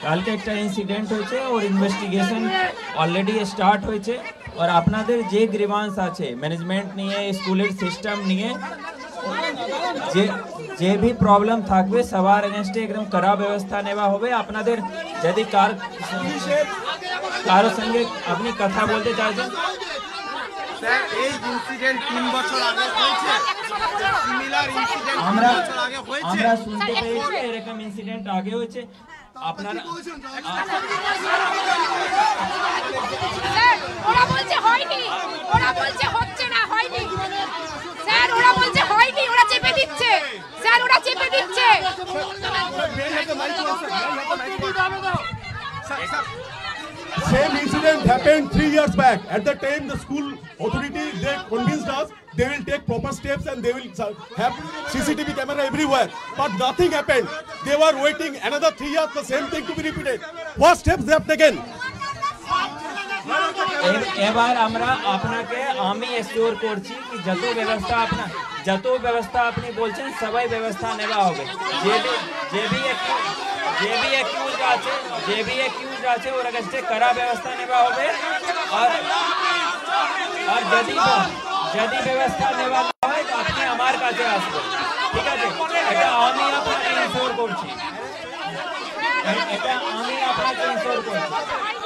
কালকে একটা ইনসিডেন্ট হয়েছে ওর ইনভেস্টিগেশন অলরেডি স্টার্ট হয়েছে আর আপনাদের যে গ্রিভান্স আছে ম্যানেজমেন্ট নিয়ে স্কুলের সিস্টেম নিয়ে যে भी প্রবলেম থাকবে সবার এগেইনস্টে একদম কড়া ব্যবস্থা নেওয়া হবে আপনাদের যদি কারো সঙ্গে আপনি কথা বলতে চাইছেন স্যার এই ইনসিডেন্ট 3 বছর আগে হয়েছে সিমিলার ইনসিডেন্ট 3 বছর আগে হয়েছে আমরা শুনতে পেয়েছি এরকম ইনসিডেন্ট আগে হয়েছে আপনারা স্যার ওরা বলছে হয়নি ওরা বলছে হচ্ছে না হয়নি স্যার ওরা বলছে হয়নি ওরা চেপে দিচ্ছে স্যার ওরা চেপে দিচ্ছে Same incident happened 3 years back. At that time, the school authority they convinced us they will take proper steps and they will have CCTV camera everywhere. But nothing happened. They were waiting another 3 years for the same thing to be repeated. What steps they have taken? এবার আমরা আপনাকে আমি এসিওর করছি কি যত ব্যবস্থা আপনি বলছেন সবাই ব্যবস্থা নেওয়া হবে যে भी एक्यूज আছে ওর কাছে কড়া ব্যবস্থা নেওয়া হবে আর যদি ব্যবস্থা নেওয়া হয় তো আপনি আমার কাছে আসবেন ঠিক আছে এটা আমি আপনাকে ইনফর্ম করছি